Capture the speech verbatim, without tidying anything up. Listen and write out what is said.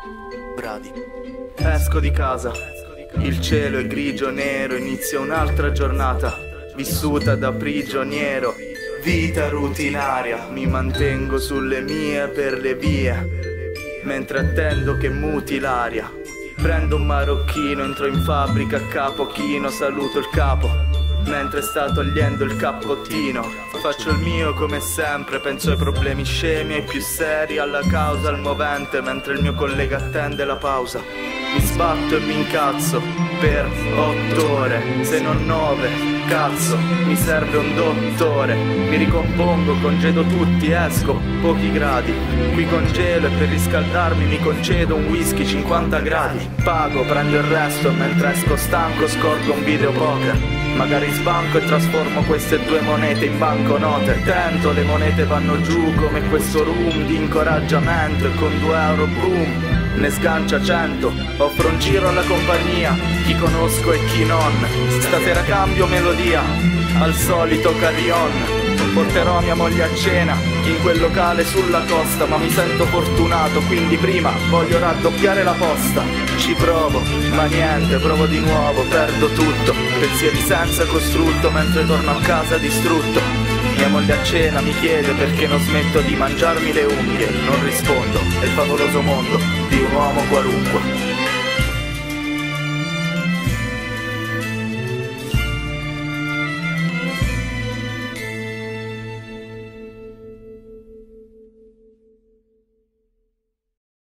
Bravi. Esco di casa, il cielo è grigio nero, inizia un'altra giornata, vissuta da prigioniero. Vita rutinaria, mi mantengo sulle mie per le vie, mentre attendo che muti l'aria. Prendo un marocchino, entro in fabbrica a capo chino, saluto il capo mentre sta togliendo il cappottino. Faccio il mio come sempre, penso ai problemi scemi, ai più seri, alla causa, al movente, mentre il mio collega attende la pausa. Mi sbatto e mi incazzo per otto ore, se non nove, cazzo, mi serve un dottore. Mi ricompongo, congedo tutti, esco, pochi gradi. Qui congelo e per riscaldarmi mi concedo un whisky cinquanta gradi. Pago, prendo il resto e mentre esco stanco scorgo un videopoker. Magari sbanco e trasformo queste due monete in banconote. Tento, le monete vanno giù come questo rum di incoraggiamento e con due euro boom ne sgancia cento. Offro un giro alla compagnia, chi conosco e chi non. Stasera cambio melodia, al solito carillon. Porterò mia moglie a cena in quel locale sulla costa, ma mi sento fortunato, quindi prima voglio raddoppiare la posta. Ci provo, ma niente, provo di nuovo, perdo tutto. Pensieri senza costrutto mentre torno a casa distrutto. Mia moglie a cena mi chiede perché non smetto di mangiarmi le unghie. Non rispondo, è il favoloso mondo di un uomo qualunque.